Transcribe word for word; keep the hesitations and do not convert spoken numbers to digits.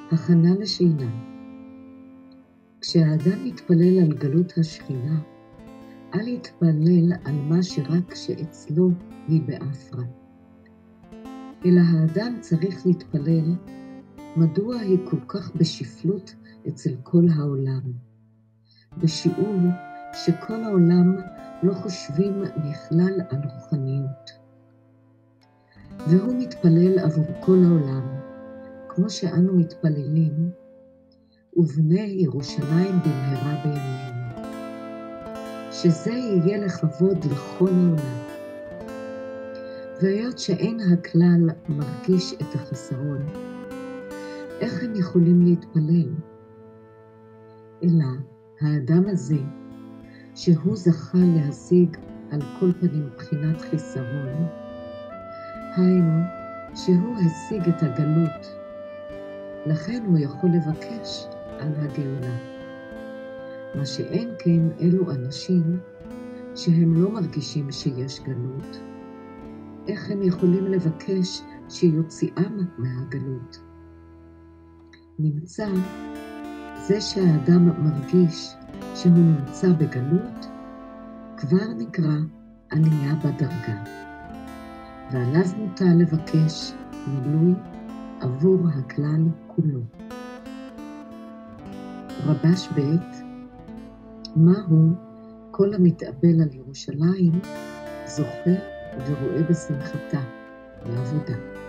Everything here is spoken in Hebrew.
הכנה לשינה. כשהאדם מתפלל על גלות השכינה, אל יתפלל על מה שרק שאצלו היא באפרה. אלא האדם צריך להתפלל מדוע היא כל כך בשפלות אצל כל העולם, בשיעור שכל העולם לא חושבים בכלל על רוחניות. והוא מתפלל עבור כל העולם, כמו שאנו מתפללים, ובני ירושלים במהרה בימינו. שזה יהיה לכבוד לכל העולם. והיות שאין הכלל מרגיש את החסרון, איך הם יכולים להתפלל? אלא האדם הזה, שהוא זכה להשיג על כל פנים בחינת חיסרון, היינו שהוא השיג את הגלות, לכן הוא יכול לבקש על הגאולה. מה שאין כן אלו אנשים שהם לא מרגישים שיש גלות, איך הם יכולים לבקש שיוציאם מהגלות? נמצא זה שהאדם מרגיש שהוא נמצא בגלות, כבר נקרא עלייה בדרגה, ועליו מותר לבקש מילוי עבור הכלל כולו. רבש ב' מהו כל המתאבל על ירושלים זוכה ורואה בשמחתה בעבודה.